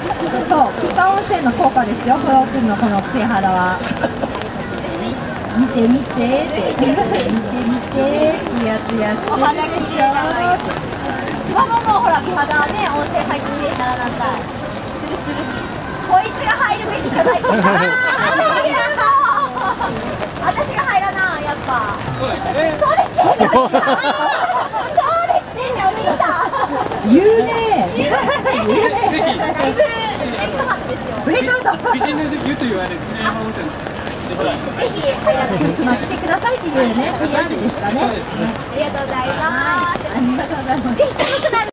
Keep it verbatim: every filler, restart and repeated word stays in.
そう、草温泉の効果ですよ、この奥のこの艶肌は。見て見てって、見て見て、ツヤツヤしてるでしょ。 お肌綺麗なの。ママもほら、美肌はね、温泉入って綺麗にならなんだ。つるつる。こいつが入るべきじゃないですか。私が入らな、やっぱ。そうですね。そうですね。そうですね。お兄さん。 言うね。言うね。 だいぶブレイクハートですよ。 ブレイクハート。 美人の湯と言われるね、山温泉。 ぜひ入らないと。 まあ来てくださいっていうね、ピーアール ですかね。 ありがとうございます。 ありがとうございます。 ぜひ寒くなる。